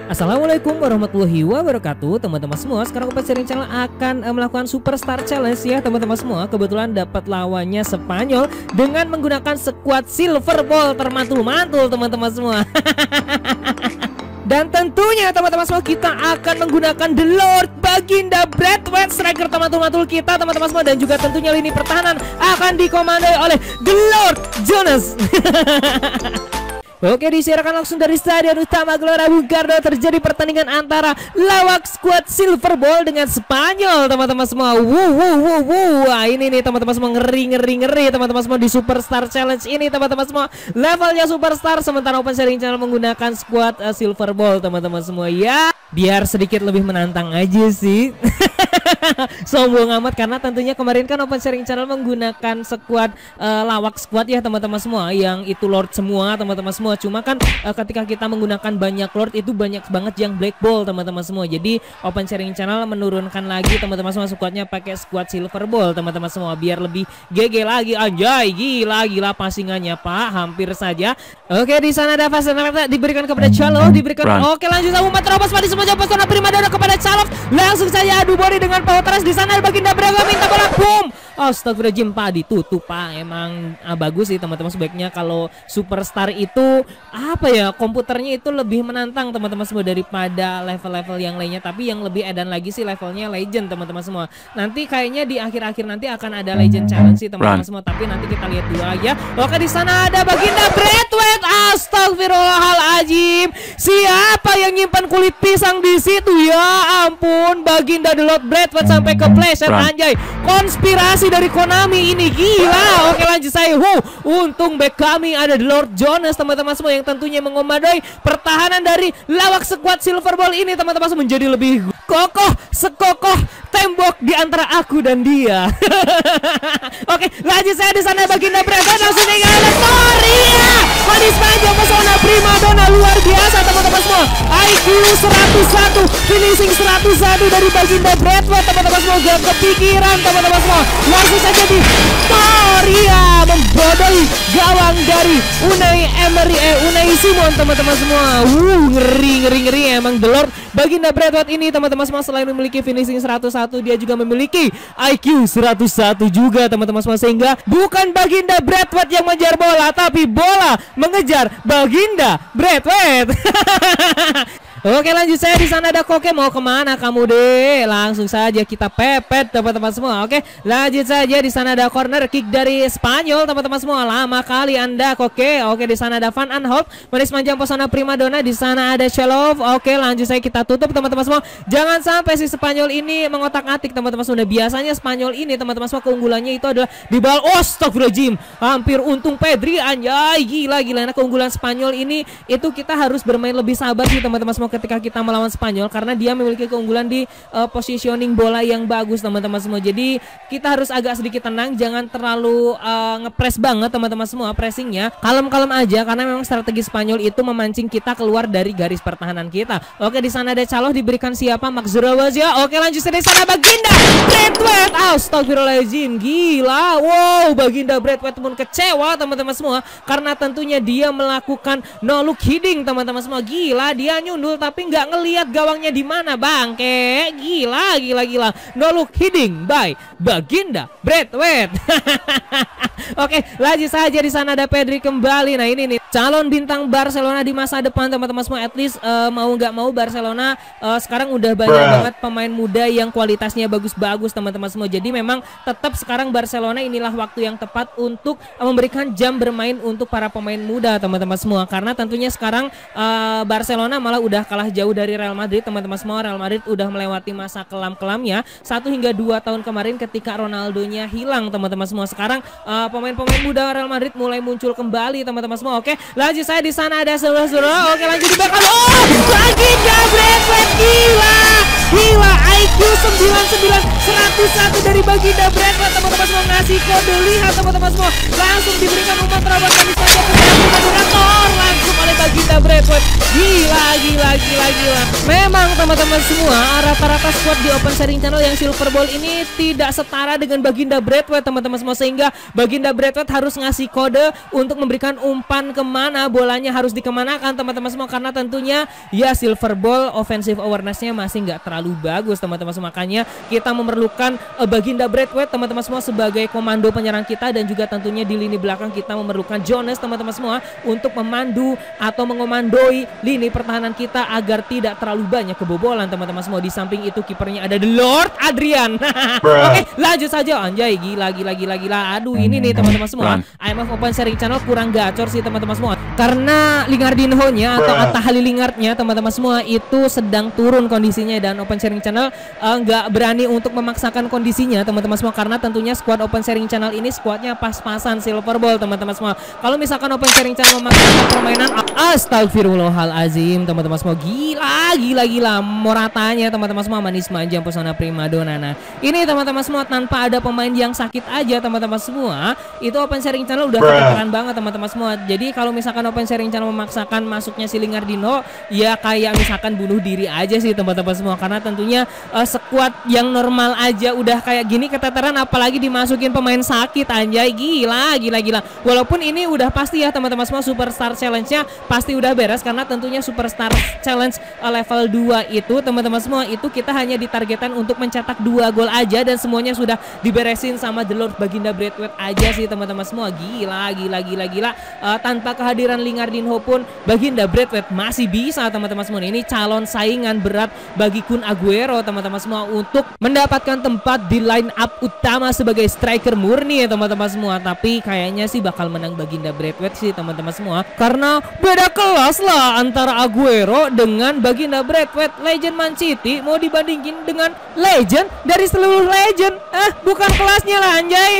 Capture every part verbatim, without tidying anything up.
Assalamualaikum warahmatullahi wabarakatuh teman-teman semua. Sekarang Open Sharing Channel akan uh, melakukan Superstar Challenge ya teman-teman semua. Kebetulan dapat lawannya Spanyol dengan menggunakan skuad Silver Ball termantul-mantul teman-teman semua. Dan tentunya teman-teman semua kita akan menggunakan The Lord Baginda Braithwaite, striker termantul-mantul kita teman-teman semua. Dan juga tentunya lini pertahanan akan dikomandoi oleh The Lord Jonas. Oke, disiarkan langsung dari Stadion Utama Gelora Bung Karno. Terjadi pertandingan antara lawak skuad Silver Ball dengan Spanyol teman-teman semua. Wuh, wuh, wuh, wuh. Wah, ini nih teman-teman semua, ngeri ngeri ngeri teman-teman semua di Superstar Challenge ini teman-teman semua. Levelnya Superstar, sementara Open Sharing Channel menggunakan skuad uh, Silver Ball teman-teman semua. Ya, biar sedikit lebih menantang aja sih. Sombong amat, karena tentunya kemarin kan Open Sharing Channel menggunakan skuad uh, lawak skuad ya teman-teman semua, yang itu Lord semua teman-teman semua. Cuma kan uh, ketika kita menggunakan banyak Lord itu banyak banget yang Black Ball teman-teman semua. Jadi Open Sharing Channel menurunkan lagi teman-teman semua skuadnya pakai skuad Silver Ball teman-teman semua, biar lebih G G lagi. Anjay, gila gila passingannya Pak, hampir saja. Oke, di sana ada fase diberikan kepada Chalov, diberikan. Run. Oke, lanjut sama umat terobos pada semua jawab pesona Primadona kepada Chalov. Langsung saja adu body dengan power terus di sana. Baginda Braga minta bola, boom. Astagfirullahaladzim Pak, ditutup Pak. Emang ah, bagus sih teman-teman, sebaiknya kalau Superstar itu apa ya, komputernya itu lebih menantang teman-teman semua daripada level-level yang lainnya. Tapi yang lebih edan lagi sih levelnya Legend teman-teman semua. Nanti kayaknya di akhir-akhir nanti akan ada Legend Challenge sih teman-teman semua. Tapi nanti kita lihat dulu aja. Oke, di sana ada Baginda Braithwaite. Astagfirullahaladzim, siapa yang nyimpan kulit pisang di situ? Ya ampun, Baginda The Lord Braithwaite sampai ke pleset. Anjay, konspirasi dari Konami ini, gila. Oke, lanjut saya. Huh, untung back kami ada The Lord Jonas teman-teman semua, yang tentunya mengomadai pertahanan dari lawak skuad Silver Ball ini teman-teman semua, menjadi lebih kokoh, sekokoh tembok di antara aku dan dia. Oke, lanjut saya di sana. Baginda Braithwaite langsung tinggal Toria. Manis panjang pesona Primadona luar biasa teman-teman semua. I Q seratus satu, finishing seratus satu dari Baginda Braithwaite teman-teman semua. Gak kepikiran teman-teman semua, langsung saja di Toria membodohi gawang dari Unai Emery eh Unai Simon teman-teman semua. Wuh, ngeri ngeri ngeri emang The Lord Baginda Braithwaite ini teman-teman semua. Selain memiliki finishing seratus satu, dia juga memiliki I Q seratus satu juga teman-teman semua, sehingga bukan Baginda Braithwaite yang mengejar bola, tapi bola mengejar Baginda Braithwaite. Oke, lanjut saya di sana ada Koke. Mau kemana kamu deh? Langsung saja kita pepet teman-teman semua. Oke, lanjut saja di sana ada corner kick dari Spanyol teman-teman semua. Lama kali Anda Koke. Oke, di sana ada Van Aanholt, manis manjang pesona Primadona. Di sana ada Chalov. Oke, lanjut saya kita tutup teman-teman semua. Jangan sampai si Spanyol ini mengotak-atik teman-teman semua. Biasanya Spanyol ini teman-teman semua keunggulannya itu adalah di bal. Oh, astagfirullahaladzim, hampir untung Pedri. Anjay, gila gila. Nah, keunggulan Spanyol ini itu kita harus bermain lebih sabar sih teman-teman semua ketika kita melawan Spanyol, karena dia memiliki keunggulan di uh, positioning bola yang bagus teman-teman semua. Jadi kita harus agak sedikit tenang, jangan terlalu uh, ngepres banget teman-teman semua. Pressingnya kalem-kalem aja, karena memang strategi Spanyol itu memancing kita keluar dari garis pertahanan kita. Oke, di sana ada Chalov, diberikan siapa? Max Zurawazia. Oke, lanjut dari sana Baginda Braithwaite. Astagfirullahaladzim, gila. Wow, Baginda Braithwaite pun kecewa teman-teman semua, karena tentunya dia melakukan no look heading teman-teman semua. Gila, dia nyundul tapi nggak ngelihat gawangnya di mana, bangke. Gila gila gila. No look heading by Baginda Braithwaite. Oke, lanjut saja di sana ada Pedri kembali. Nah, ini nih calon bintang Barcelona di masa depan teman-teman semua. At least uh, mau nggak mau Barcelona uh, sekarang udah banyak Bruh. banget pemain muda yang kualitasnya bagus-bagus teman-teman semua. Jadi memang tetap sekarang Barcelona inilah waktu yang tepat untuk uh, memberikan jam bermain untuk para pemain muda teman-teman semua. Karena tentunya sekarang uh, Barcelona malah udah kalah jauh dari Real Madrid teman-teman semua. Real Madrid udah melewati masa kelam-kelamnya satu hingga dua tahun kemarin ketika Ronaldonya hilang teman-teman semua. Sekarang uh, pemain-pemain muda Real Madrid mulai muncul kembali teman-teman semua. Oke, lanjut saya di sana ada Suruh-Suruh. Oke, lanjut di belakang. Oh, Baginda Braithwaite, gila gila. I Q sembilan puluh sembilan, seratus satu dari Baginda Bradford teman-teman semua, ngasih kode. Lihat teman-teman semua, langsung diberikan umpan terobosan di saja Predator langsung oleh Baginda Bradford. Gila, gila, gila, gila. Memang teman-teman semua, rata-rata squad di Open Sharing Channel yang Silver Ball ini tidak setara dengan Baginda Bradford teman-teman semua, sehingga Baginda Bradford harus ngasih kode untuk memberikan umpan kemana bolanya harus dikemanakan teman-teman semua, karena tentunya ya Silver Ball offensive awareness-nya masih nggak terlalu bagus teman-teman semua. Makanya kita memerlukan uh, Baginda Bradford teman-teman semua sebagai komando penyerang kita, dan juga tentunya di lini belakang kita memerlukan Jonas teman-teman semua untuk memandu atau mengomandoi lini pertahanan kita agar tidak terlalu banyak kebobolan teman-teman semua. Di samping itu kipernya ada The Lord Adrian. Oke, lanjut saja. Anjay, gila gila gila gila. Aduh, ini nih teman-teman semua, I M F Open Sharing Channel kurang gacor sih teman-teman semua, karena Lingardinho-nya atau Atta Halilingarnya teman-teman semua itu sedang turun kondisinya, dan Open Sharing Channel nggak uh, berani untuk memaksakan kondisinya teman-teman semua, karena tentunya squad Open Sharing Channel ini squadnya pas-pasan Silver Ball teman-teman semua. Kalau misalkan Open Sharing Channel memaksakan permainan, astagfirullahalazim teman-teman semua, gila gila gila Moratanya teman-teman semua, manis manja pesona primadona. Nah ini teman-teman semua, tanpa ada pemain yang sakit aja teman-teman semua, itu Open Sharing Channel udah keteteran banget teman-teman semua. Jadi kalau misalkan Open Sharing Channel memaksakan masuknya si Lingardinho, ya kayak misalkan bunuh diri aja sih teman-teman semua, karena tentunya uh, squad yang normal aja udah kayak gini keteteran, apalagi dimasukin pemain sakit. Anjay, gila gila gila. Walaupun ini udah pasti ya teman-teman semua, Superstar Challenge-nya pasti udah beres, karena tentunya Superstar Challenge uh, level dua itu teman-teman semua, itu kita hanya ditargetkan untuk mencetak dua gol aja, dan semuanya sudah diberesin sama The Lord Baginda Bradford aja sih teman-teman semua. Gila gila gila gila. Uh, tanpa kehadiran Lingardinho pun Baginda Bradford masih bisa teman-teman semua. Ini calon saingan berat bagi Kun Aguero teman-teman semua untuk mendapatkan tempat di line up utama sebagai striker murni ya teman-teman semua. Tapi kayaknya sih bakal menang Baginda Bradford sih teman-teman semua, karena beda kelas lah antara Aguero dengan Baginda Bradford. Legend Man City mau dibandingin dengan legend dari seluruh legend, eh bukan kelasnya lah anjay.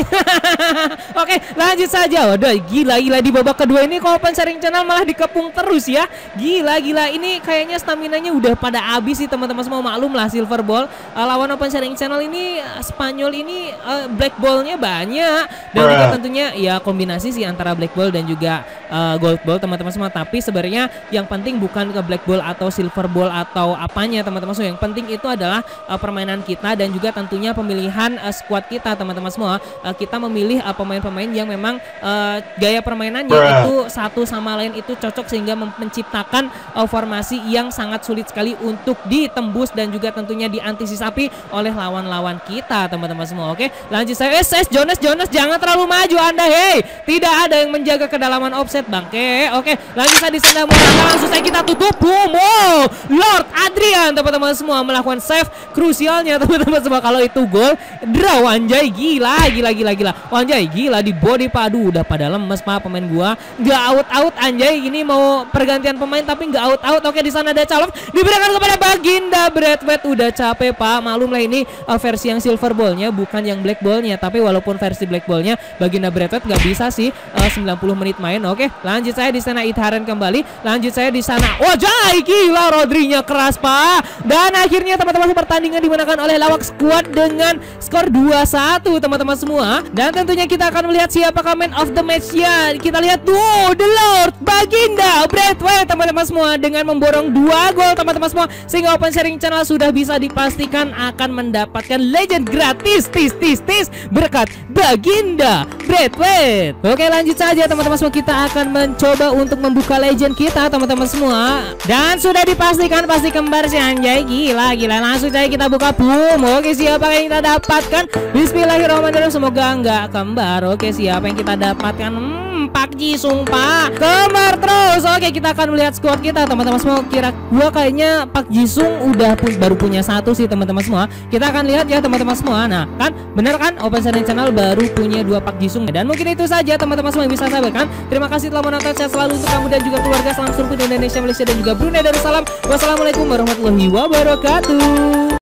Oke, lanjut saja. Waduh, gila-gila di babak kedua ini kalau Open Sharing Channel malah dikepung terus ya. Gila-gila, ini kayaknya staminanya udah pada habis sih teman-teman semua. Maklum lah Silver Ball uh, lawan Open Sharing Channel ini uh, Spanyol ini uh, Black Ball-nya banyak, dan juga tentunya ya kombinasi sih antara Black Ball dan juga uh, Gold Ball teman-teman semua. Tapi sebenarnya yang penting bukan ke Black Ball atau Silver Ball atau apanya teman-teman semua. Yang penting itu adalah uh, permainan kita, dan juga tentunya pemilihan uh, squad kita teman-teman semua. Uh, kita memilih uh, pemain-pemain yang memang uh, gaya permainannya Bruh. itu satu sama lain itu cocok, sehingga menciptakan uh, formasi yang sangat sulit sekali untuk ditembus dan juga tentunya diantisipasi oleh lawan-lawan kita teman-teman semua. Oke, lanjut saya. S S Jonas Jonas jangan terlalu maju Anda, hei. Tidak ada yang menjaga kedalaman offset bangke. Oke, lanjut saya di sana Morata, langsung saya kita tutup. Boom. Oh, Lord Adrian teman-teman semua melakukan save krusialnya teman-teman semua. Kalau itu gol, draw anjay, gila gila gila gila. Oh, anjay gila di body padu udah pada lemes pak pemain gua. Nggak out out anjay, ini mau pergantian pemain tapi nggak out out. Oke, di sana ada calon diberikan kepada Baginda Bradford. Udah capek pak, malum lah ini uh, versi yang Silver Ball-nya bukan yang Black Ball-nya. Tapi walaupun versi Black Ball-nya Baginda Bradford nggak bisa sih uh, sembilan puluh menit main. Oke, lanjut saya di sana Itharen kembali. Lanjut saya di sana. Oh jai gila, Rodrinya keras pak. Dan akhirnya teman-teman pertandingan dimenangkan oleh lawak squad dengan skor dua satu teman-teman semua. Dan tentunya kita akan melihat siapakah man of the match ya. Kita lihat tuh The Lord Baginda Bradford teman-teman semua dengan memborong dua gol teman-teman semua, sehingga Open Sharing Channel sudah bisa dipastikan akan mendapatkan legend gratis tis tis tis berkat Baginda Bradford. Oke, lanjut saja teman-teman semua, kita akan mencoba untuk membuka legend kita teman-teman semua, dan sudah dipastikan pasti kembar si anjay. Gila gila, langsung saja kita buka. Boom. Oke, siapa yang kita dapatkan? Bismillahirrahmanirrahim, semoga enggak kembar. Oke, siapa yang kita dapatkan? Hmm, Pak Jisung pak kembar terus. Oke, kita akan melihat squad kita teman-teman semua. Kira gua kayaknya Pak Jisung udah pu baru punya satu sih teman-teman semua. Kita akan lihat ya teman-teman semua. Nah kan bener kan Open Sharing Channel baru punya dua Pak Jisung. Dan mungkin itu saja teman-teman semua yang bisa saya sampaikan. Terima kasih telah menonton. Sehat selalu untuk kamu dan juga keluarga. Salam seluruh Indonesia, Malaysia dan juga Brunei Darussalam. Wassalamualaikum warahmatullahi wabarakatuh.